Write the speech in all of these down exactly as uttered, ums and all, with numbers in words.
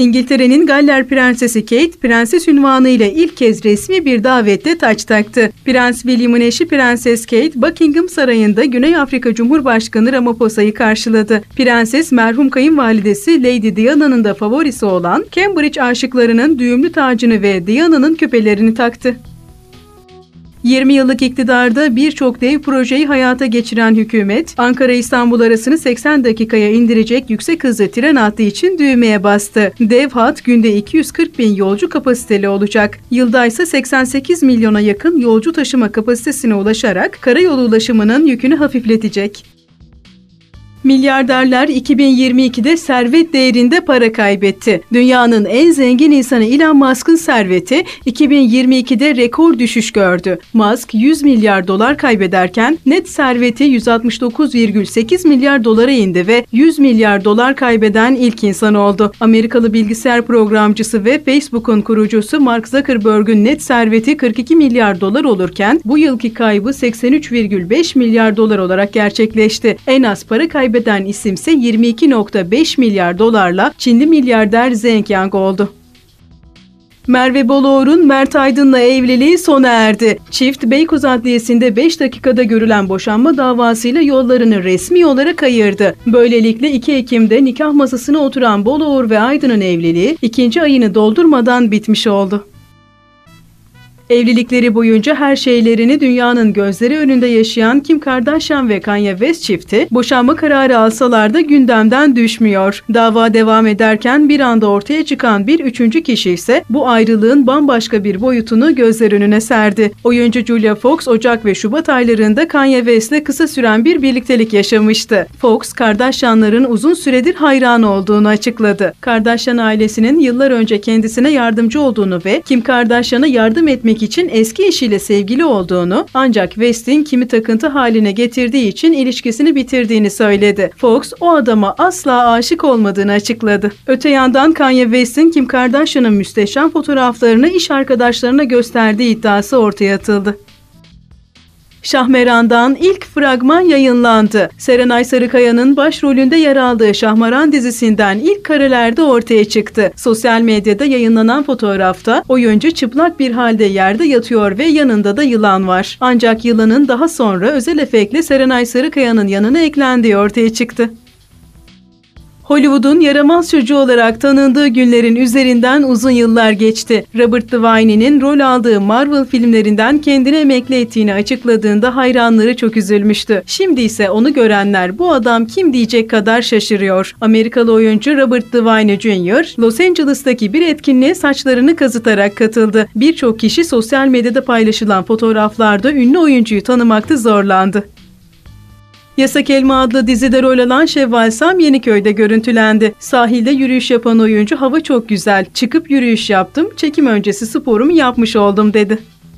İngiltere'nin Galler Prensesi Kate, prenses ünvanı ile ilk kez resmi bir davette taç taktı. Prens William'ın eşi Prenses Kate, Buckingham Sarayı'nda Güney Afrika Cumhurbaşkanı Ramaphosa karşıladı. Prenses, merhum kayınvalidesi Lady Diana'nın da favorisi olan Cambridge aşıklarının düğümlü tacını ve Diana'nın küpelerini taktı. yirmi yıllık iktidarda birçok dev projeyi hayata geçiren hükümet, Ankara-İstanbul arasını seksen dakikaya indirecek yüksek hızlı tren hattı için düğmeye bastı. Dev hat günde iki yüz kırk bin yolcu kapasiteli olacak. Yılda ise seksen sekiz milyona yakın yolcu taşıma kapasitesine ulaşarak karayolu ulaşımının yükünü hafifletecek. Milyarderler iki bin yirmi ikide servet değerinde para kaybetti. Dünyanın en zengin insanı Elon Musk'ın serveti iki bin yirmi ikide rekor düşüş gördü. Musk yüz milyar dolar kaybederken net serveti yüz altmış dokuz virgül sekiz milyar dolara indi ve yüz milyar dolar kaybeden ilk insan oldu. Amerikalı bilgisayar programcısı ve Facebook'un kurucusu Mark Zuckerberg'ün net serveti kırk iki milyar dolar olurken bu yılki kaybı seksen üç virgül beş milyar dolar olarak gerçekleşti. En az para kaybeden Kaybeden isimse yirmi iki virgül beş milyar dolarla Çinli milyarder Zeng Yang oldu. Merve Boluğur'un Mert Aydın'la evliliği sona erdi. Çift Beykoz Adliyesi'nde beş dakikada görülen boşanma davasıyla yollarını resmi olarak ayırdı. Böylelikle iki Ekim'de nikah masasına oturan Boluğur ve Aydın'ın evliliği ikinci ayını doldurmadan bitmiş oldu. Evlilikleri boyunca her şeylerini dünyanın gözleri önünde yaşayan Kim Kardashian ve Kanye West çifti boşanma kararı alsalar da gündemden düşmüyor. Dava devam ederken bir anda ortaya çıkan bir üçüncü kişi ise bu ayrılığın bambaşka bir boyutunu gözler önüne serdi. Oyuncu Julia Fox, Ocak ve Şubat aylarında Kanye West'le kısa süren bir birliktelik yaşamıştı. Fox, Kardashian'ların uzun süredir hayran olduğunu açıkladı. Kardashian ailesinin yıllar önce kendisine yardımcı olduğunu ve Kim Kardashian'a yardım etmek için eski eşiyle sevgili olduğunu, ancak West'in Kim'i takıntı haline getirdiği için ilişkisini bitirdiğini söyledi. Fox, o adama asla aşık olmadığını açıkladı. Öte yandan Kanye West'in Kim Kardashian'ın müsteşem fotoğraflarını iş arkadaşlarına gösterdiği iddiası ortaya atıldı. Şahmeran'dan ilk fragman yayınlandı. Serenay Sarıkaya'nın başrolünde yer aldığı Şahmeran dizisinden ilk karelerde ortaya çıktı. Sosyal medyada yayınlanan fotoğrafta oyuncu çıplak bir halde yerde yatıyor ve yanında da yılan var. Ancak yılanın daha sonra özel efektle Serenay Sarıkaya'nın yanına eklendiği ortaya çıktı. Hollywood'un yaramaz çocuğu olarak tanındığı günlerin üzerinden uzun yıllar geçti. Robert Downey'nin rol aldığı Marvel filmlerinden kendini emekli ettiğini açıkladığında hayranları çok üzülmüştü. Şimdi ise onu görenler bu adam kim diyecek kadar şaşırıyor. Amerikalı oyuncu Robert Downey Junior Los Angeles'taki bir etkinliğe saçlarını kazıtarak katıldı. Birçok kişi sosyal medyada paylaşılan fotoğraflarda ünlü oyuncuyu tanımakta zorlandı. Yasak Elma adlı dizide rol alan Şevval Sam Yeniköy'de görüntülendi. Sahilde yürüyüş yapan oyuncu hava çok güzel. Çıkıp yürüyüş yaptım, çekim öncesi sporumu yapmış oldum dedi.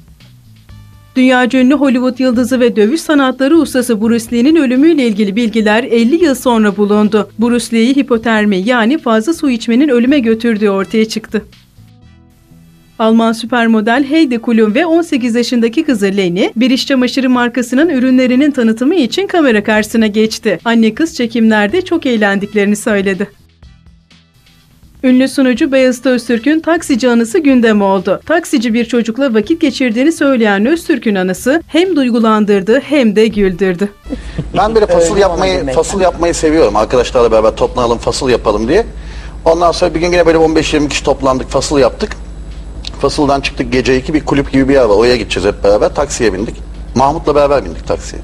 Dünyaca ünlü Hollywood yıldızı ve dövüş sanatları ustası Bruce Lee'nin ölümüyle ilgili bilgiler elli yıl sonra bulundu. Bruce Lee'yi hipotermi yani fazla su içmenin ölüme götürdüğü ortaya çıktı. Alman süpermodel Heidi Klum ve on sekiz yaşındaki kızı Leni, bir iş çamaşırı markasının ürünlerinin tanıtımı için kamera karşısına geçti. Anne kız çekimlerde çok eğlendiklerini söyledi. Ünlü sunucu Beyazıt Öztürk'ün taksici anısı gündem oldu. Taksici bir çocukla vakit geçirdiğini söyleyen Öztürk'ün anısı hem duygulandırdı hem de güldürdü. Ben böyle fasıl yapmayı fasıl yapmayı seviyorum. Arkadaşlarla beraber toplanalım, fasıl yapalım diye. Ondan sonra bir gün yine böyle on beş yirmi kişi toplandık, fasıl yaptık. Fasıl'dan çıktık, gece iki bir kulüp gibi bir yer var. Oraya gideceğiz hep beraber. Taksiye bindik. Mahmut'la beraber bindik taksiye.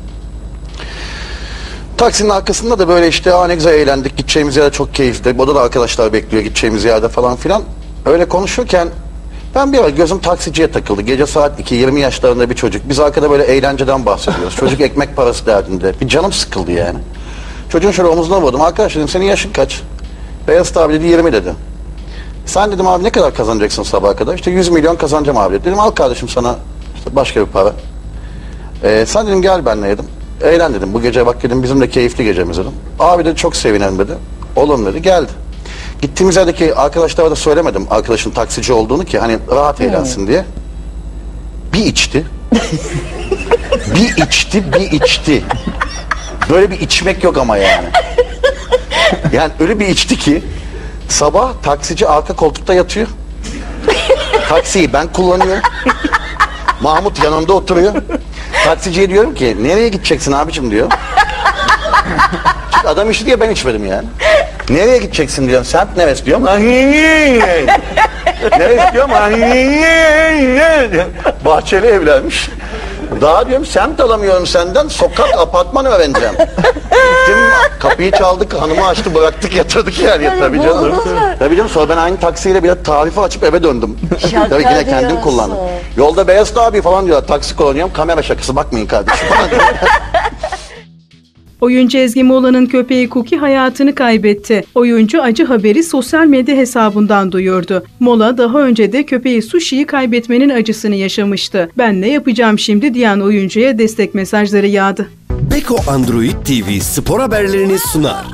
Taksinin arkasında da böyle işte aa ne güzel eğlendik. Gideceğimiz yerde çok keyifli. Burada da arkadaşlar bekliyor gideceğimiz yerde falan filan. Öyle konuşurken ben bir ara gözüm taksiciye takıldı. Gece saat iki, yirmi yaşlarında bir çocuk. Biz arkada böyle eğlenceden bahsediyoruz. Çocuk ekmek parası derdinde. Bir canım sıkıldı yani. Çocuğun şöyle omuzuna vurdum. Arkadaş dedim senin yaşın kaç? Beyazıt abi dedi yirmi dedi. Sen dedim abi ne kadar kazanacaksın sabaha kadar? İşte yüz milyon kazanacağım abi dedim. Al kardeşim sana işte başka bir para. Ee, sen dedim gel benimle dedim. Eğlen dedim. Bu gece bak dedim bizim de keyifli gecemiz dedim. Abi dedi çok sevinelim dedi. Oğlum dedi geldi. Gittiğimiz yerdeki arkadaşlara da söylemedim arkadaşın taksici olduğunu ki hani rahat eğlensin diye. Bir içti. bir içti, bir içti. Böyle bir içmek yok ama yani. Yani öyle bir içti ki Sabah taksici arka koltukta yatıyor. Taksiyi ben kullanıyorum. Mahmut yanımda oturuyor. Taksiciye diyorum ki nereye gideceksin abicim diyor. Çünkü adam içti diye ben içmedim yani. Nereye gideceksin diyorum. Semt neresi diyorum. Neresi diyorum. Bahçeli evlenmiş. Daha diyorum semt alamıyorum senden. Sokak apartman öğreneceğim. Gittim kapıyı çaldık, hanımı açtı, bıraktık, yatırdık yani. Yani tabii canım. Tabii canım, sonra ben aynı taksiyle bile tarifi açıp eve döndüm. Tabii yine kendim kullandım. Yolda Beyazıt abi falan diyorlar, taksi kullanıyorum, kamera şakası, bakmayın kardeşim falan diyor. Oyuncu Ezgi Mola'nın köpeği Cookie hayatını kaybetti. Oyuncu acı haberi sosyal medya hesabından duyurdu. Mola daha önce de köpeği Sushi'yi kaybetmenin acısını yaşamıştı. Ben ne yapacağım şimdi diyen oyuncuya destek mesajları yağdı. Beko Android T V spor haberlerini sunar.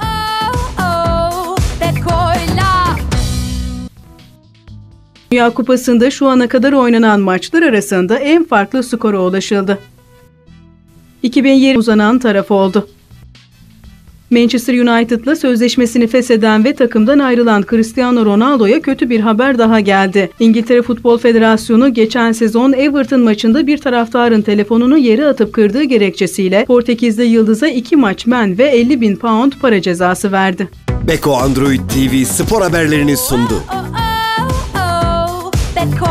Dünya Kupası'nda şu ana kadar oynanan maçlar arasında en farklı skora ulaşıldı. iki bin yirmi uzanan taraf oldu. Manchester United'la sözleşmesini fesheden ve takımdan ayrılan Cristiano Ronaldo'ya kötü bir haber daha geldi. İngiltere Futbol Federasyonu geçen sezon Everton maçında bir taraftarın telefonunu yere atıp kırdığı gerekçesiyle Portekizli yıldıza iki maç men ve elli bin pound para cezası verdi. Beko Android T V spor haberlerini sundu. Beko